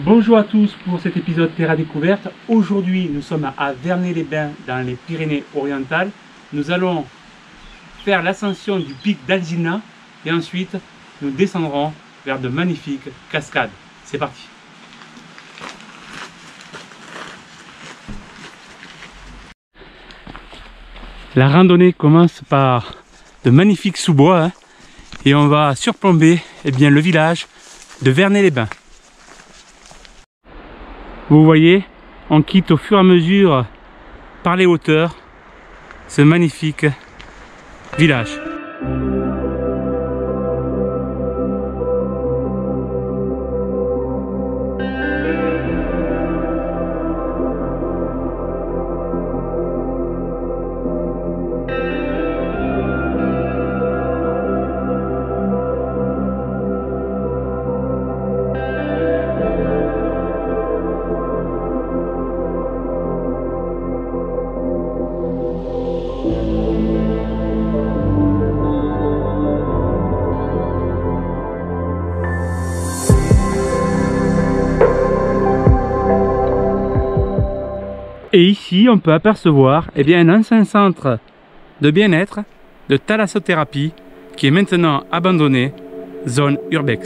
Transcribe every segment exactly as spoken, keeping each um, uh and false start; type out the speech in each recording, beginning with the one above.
Bonjour à tous pour cet épisode Terra Découverte. Aujourd'hui, nous sommes à Vernay-les-Bains dans les Pyrénées-Orientales. Nous allons faire l'ascension du pic d'Alzina et ensuite nous descendrons vers de magnifiques cascades. C'est parti! La randonnée commence par de magnifiques sous-bois hein, et on va surplomber eh bien, le village de Vernay-les-Bains. Vous voyez, on quitte au fur et à mesure par les hauteurs ce magnifique village. Et ici, on peut apercevoir eh bien, un ancien centre de bien-être, de thalassothérapie, qui est maintenant abandonné, zone urbex.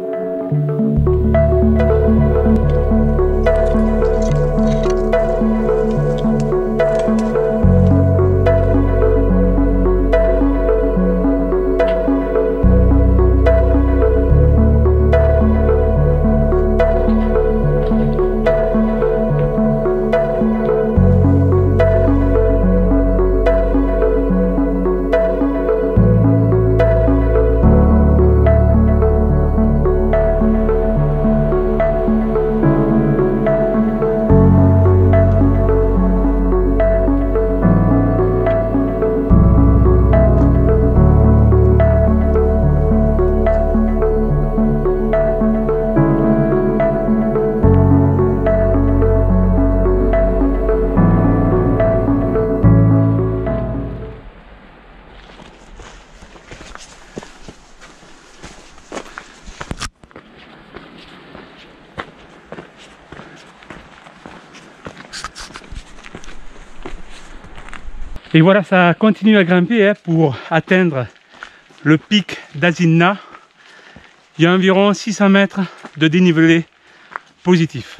Et voilà, ça continue à grimper hein, pour atteindre le pic d'Alzina. Il y a environ six cents mètres de dénivelé positif.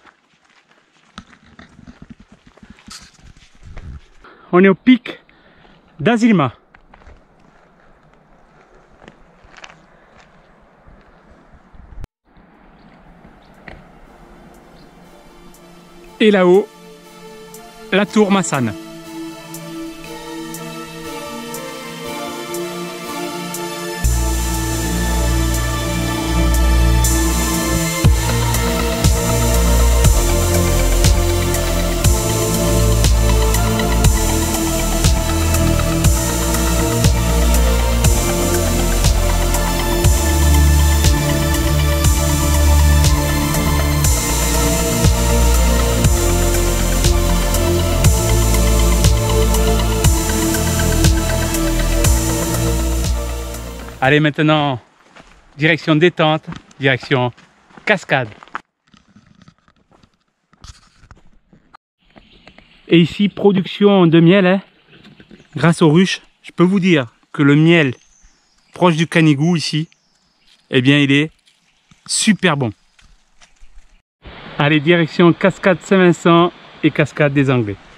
On est au pic d'Alzina. Et là-haut, la tour Massane. Allez maintenant, direction détente, direction cascade. Et ici, production de miel, hein, grâce aux ruches. Je peux vous dire que le miel proche du Canigou ici, eh bien il est super bon. Allez, direction cascade Saint-Vincent et cascade des Anglais.